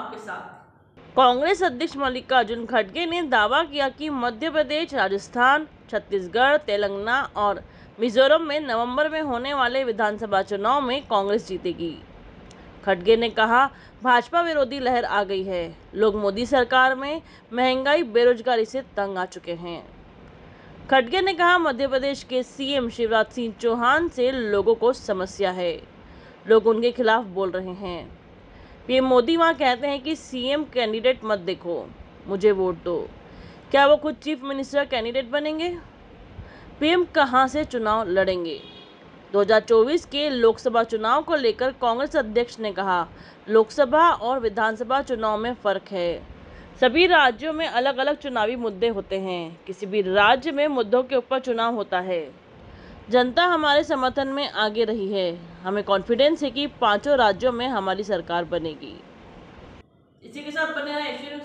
आपके साथ। कांग्रेस अध्यक्ष मल्लिकार्जुन खड़गे ने दावा किया कि मध्य प्रदेश, राजस्थान, छत्तीसगढ़, तेलंगाना और मिजोरम में नवंबर में होने वाले विधानसभा चुनाव में कांग्रेस जीतेगी। खड़गे ने कहा, भाजपा विरोधी लहर आ गई है। लोग मोदी सरकार में महंगाई, बेरोजगारी से तंग आ चुके हैं। खड़गे ने कहा, मध्य प्रदेश के सीएम शिवराज सिंह चौहान से लोगों को समस्या है। लोग उनके खिलाफ बोल रहे हैं। पीएम मोदी वहां कहते हैं कि सीएम कैंडिडेट मत देखो, मुझे वोट दो। क्या वो खुद चीफ मिनिस्टर कैंडिडेट बनेंगे? पीएम कहां से चुनाव लड़ेंगे? 2024 के लोकसभा चुनाव को लेकर कांग्रेस अध्यक्ष ने कहा, लोकसभा और विधानसभा चुनाव में फर्क है। सभी राज्यों में अलग अलग चुनावी मुद्दे होते हैं। किसी भी राज्य में मुद्दों के ऊपर चुनाव होता है। जनता हमारे समर्थन में आगे रही है। हमें कॉन्फिडेंस है कि 5 राज्यों में हमारी सरकार बनेगी। इसी के साथ बने रहे